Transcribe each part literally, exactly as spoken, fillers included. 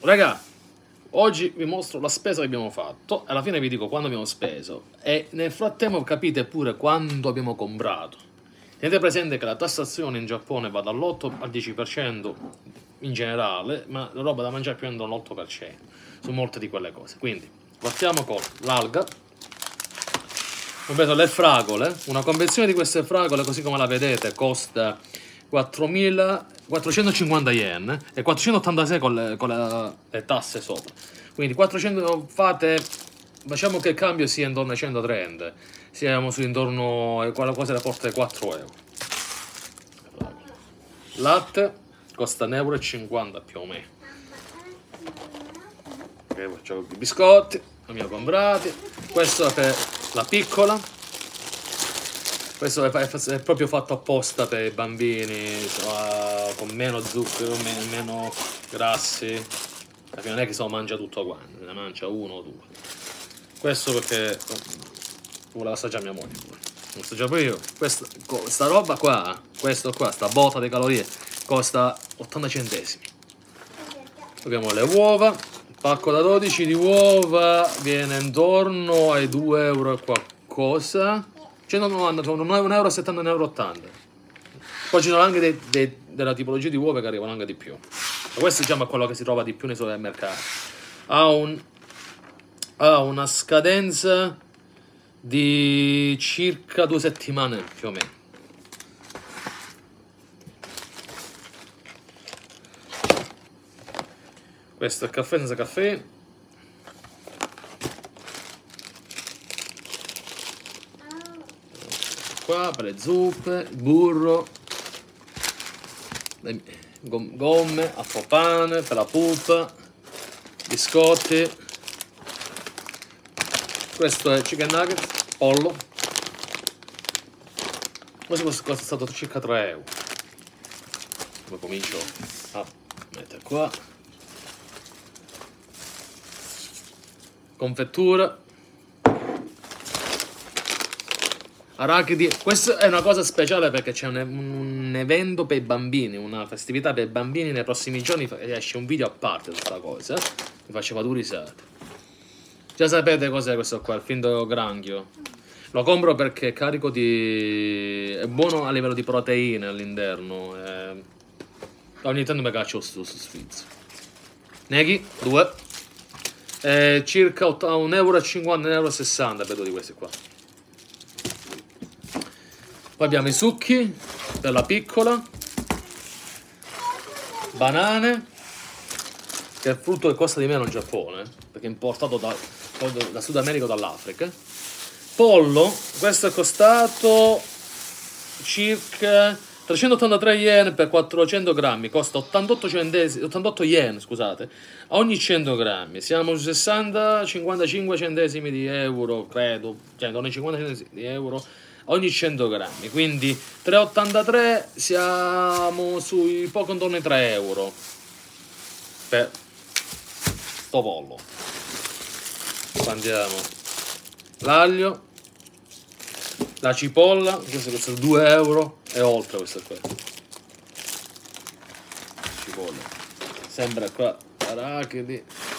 Raga, oggi vi mostro la spesa che abbiamo fatto. Alla fine vi dico quando abbiamo speso. E nel frattempo capite pure quanto abbiamo comprato. Tenete presente che la tassazione in Giappone va dall'otto al dieci per cento in generale, ma la roba da mangiare più o meno l'otto per cento su molte di quelle cose. Quindi partiamo con l'alga. Ho preso le fragole. Una conversione di queste fragole, così come la vedete, costa quattromilaquattrocentocinquanta yen e quattrocentottantasei con le, con le, le tasse sopra. Quindi quattrocento fate, facciamo che il cambio sia intorno ai centotrenta, siamo su intorno a qualcosa da porta ai quattro euro. Latte costa un euro e cinquanta più o meno. Ok, facciamo i biscotti, abbiamo comprati. Questo è per la piccola. Questo è, è proprio fatto apposta per i bambini, insomma, con meno zucchero, meno, meno grassi. Perché non è che se lo mangia tutto quanto, se ne mangia uno o due. Questo perché vuole assaggiare mia moglie. Non assaggiare pure io. Questa, questa roba qua, questo qua, sta botta di calorie, costa ottanta centesimi. Abbiamo le uova, il pacco da dodici di uova viene intorno ai due euro e qualcosa. centonovanta, un euro e settanta, un euro e ottanta. Poi ci sono anche dei, dei, della tipologia di uova che arrivano anche di più. Ma questo diciamo è quello che si trova di più nei supermercati. Ha, un, ha una scadenza di circa due settimane più o meno. Questo è il caffè senza caffè. Qua per le zuppe, burro, le gomme, appopane, per la pupa, biscotti. Questo è chicken nugget, pollo. Questo costa stato circa tre euro. Poi comincio a mettere qua. Confettura. Arachidi, questa è una cosa speciale perché c'è un, un evento per i bambini, una festività per i bambini. Nei prossimi giorni esce un video a parte di questa cosa. Vi faccio due risate. Già sapete cos'è questo qua, il finto granchio. Lo compro perché è carico di... è buono a livello di proteine all'interno. E... ogni tanto mi caccio questo sfizio. Neghi, due. E circa un euro e cinquanta, un euro e sessanta vedo di questi qua. Poi abbiamo i succhi per la piccola, banane, che è il frutto che costa di meno in Giappone, perché è importato da, da Sud America o dall'Africa. Pollo, questo è costato circa trecentottantatré yen per quattrocento grammi, costa ottantotto, centesimi, ottantotto yen, scusate, a ogni cento grammi. Siamo su sessanta cinquantacinque centesimi di euro, credo, cioè ogni cinquanta centesimi di euro ogni cento grammi, quindi tre virgola ottantatré, siamo sui poco intorno ai tre euro per sto pollo. Andiamo l'aglio, la cipolla, questo costa due euro e oltre. Questo qua cipolla, sempre qua arachidi,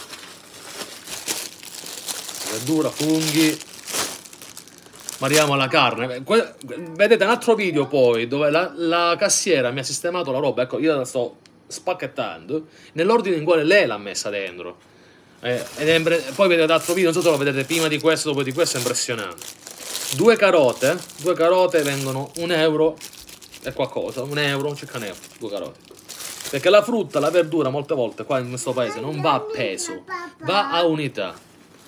verdura, funghi. Mariamo alla carne. Vedete un altro video poi dove la, la cassiera mi ha sistemato la roba. Ecco, io la sto spacchettando nell'ordine in quale lei l'ha messa dentro. Eh, ed è, poi vedete l'altro video, non so se lo vedete prima di questo, dopo di questo, è impressionante. Due carote, due carote vengono un euro e qualcosa, un euro, circa un euro, due carote. Perché la frutta, la verdura molte volte qua in questo paese non va a peso, va a unità.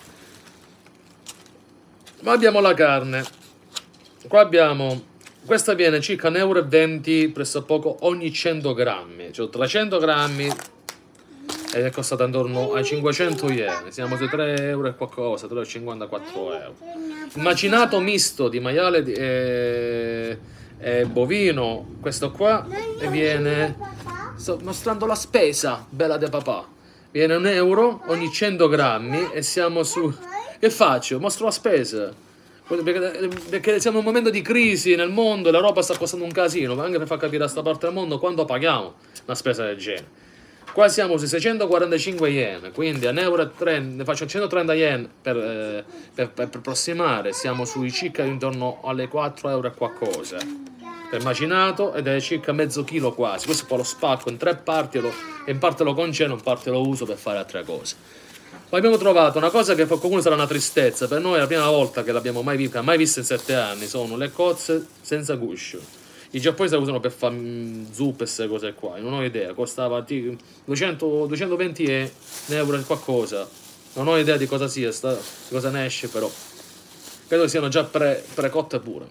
Ma abbiamo la carne. Qua abbiamo, questa viene circa un euro e venti pressopoco ogni cento grammi, cioè trecento grammi ed è costata intorno ai cinquecento yen. Siamo sui tre euro e qualcosa, tre virgola cinquantaquattro euro. Il macinato misto di maiale e, e bovino, questo qua, e viene, sto mostrando la spesa bella de papà, viene un euro ogni cento grammi e siamo su... Che faccio? Mostro la spesa. Perché, perché siamo in un momento di crisi nel mondo e la roba sta costando un casino, ma anche per far capire a sta parte del mondo quanto paghiamo una spesa del genere. Qua siamo sui seicentoquarantacinque yen, quindi a un euro e trenta, ne faccio centotrenta yen per, eh, per, per, per approssimare, siamo sui circa intorno alle quattro euro e qualcosa per macinato, ed è circa mezzo chilo quasi. Questo poi lo spacco in tre parti e, lo, e in parte lo congelo, in parte lo uso per fare altre cose. Poi abbiamo trovato una cosa che per qualcuno sarà una tristezza, per noi è la prima volta che l'abbiamo mai vista, mai vista in sette anni, sono le cozze senza guscio. I giapponesi la usano per fare zuppe e queste cose qua, non ho idea, costava duecento, duecentoventi euro e qualcosa, non ho idea di cosa sia, sta, di cosa ne esce, però credo che siano già pre, precotte pure.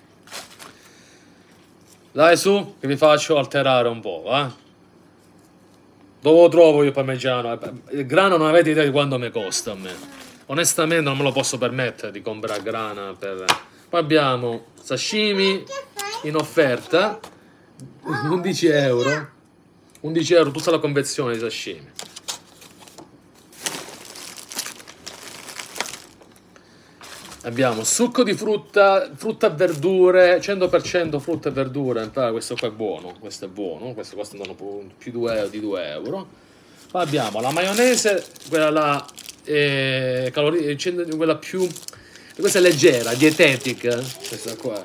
Dai su, che vi faccio alterare un po', va? Eh? Dove lo trovo io il parmigiano? Il grano non avete idea di quanto mi costa a me. Onestamente non me lo posso permettere di comprare grana per... Poi abbiamo sashimi in offerta, undici euro. undici euro tutta la confezione di sashimi. Abbiamo succo di frutta, frutta e verdure, cento per cento frutta e verdure. Questo qua è buono, questo è buono, questo costano più due, di due euro. Poi abbiamo la maionese, quella là, eh, calorie, quella più, questa è leggera, dietetica, questa qua.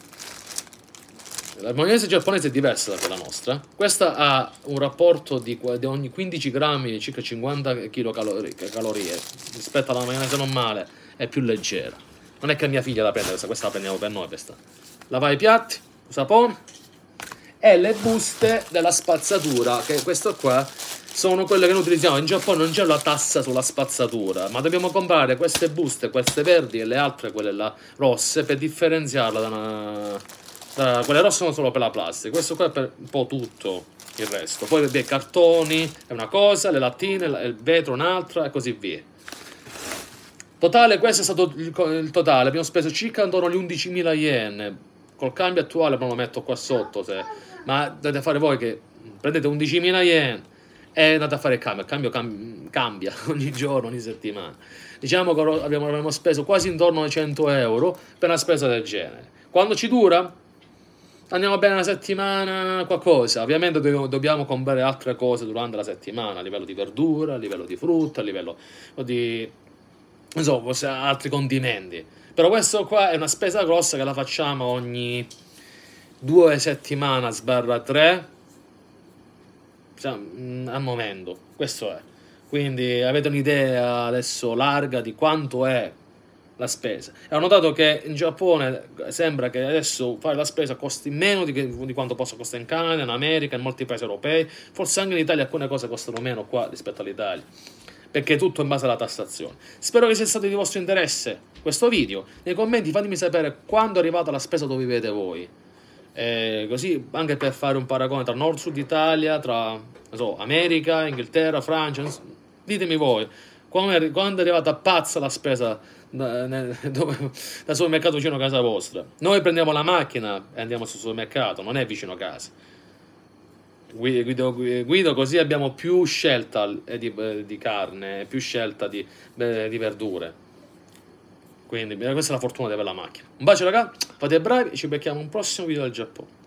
La maionese giapponese è diversa da quella nostra. Questa ha un rapporto di, di ogni quindici grammi, circa cinquanta chilocalorie, calorie, rispetto alla maionese normale. È più leggera. Non è che mia figlia la prende questa, questa la prendiamo per noi questa. Lavare i piatti, sapone e le buste della spazzatura, che questo qua sono quelle che noi utilizziamo. In Giappone non c'è la tassa sulla spazzatura, ma dobbiamo comprare queste buste, queste verdi e le altre, quelle là rosse, per differenziarla da una... Da, quelle rosse sono solo per la plastica, questo qua è per un po' tutto il resto. Poi i cartoni è una cosa, le lattine, il vetro un'altra e così via. Totale, questo è stato il, il totale, abbiamo speso circa intorno agli undicimila yen, col cambio attuale me lo metto qua sotto, se, ma dovete fare voi che prendete undicimila yen e andate a fare il cambio, il cambio cam, cambia ogni giorno, ogni settimana. Diciamo che abbiamo, abbiamo speso quasi intorno ai cento euro per una spesa del genere. Quando ci dura? Andiamo bene una settimana, qualcosa. Ovviamente dobbiamo, dobbiamo comprare altre cose durante la settimana, a livello di verdura, a livello di frutta, a livello di... insomma, altri condimenti. Però questo qua è una spesa grossa che la facciamo ogni due settimane sbarra tre al momento. Questo è. Quindi avete un'idea adesso larga di quanto è la spesa. E ho notato che in Giappone sembra che adesso fare la spesa costi meno di, di quanto possa costare in Canada, in America, in molti paesi europei. Forse anche in Italia alcune cose costano meno qua rispetto all'Italia, perché è tutto in base alla tassazione. Spero che sia stato di vostro interesse questo video. Nei commenti fatemi sapere quando è arrivata la spesa dove vivete voi, eh, così anche per fare un paragone tra Nord Sud Italia, tra non so, America, Inghilterra, Francia. Ditemi voi quando è, quando è arrivata pazza la spesa da, nel, dove, da supermercato vicino a casa vostra. Noi prendiamo la macchina e andiamo sul supermercato, non è vicino a casa. Guido, guido così abbiamo più scelta di, di carne, più scelta di, di verdure. Quindi questa è la fortuna di avere la macchina. Un bacio raga, fate bravi e ci becchiamo un prossimo video del Giappone.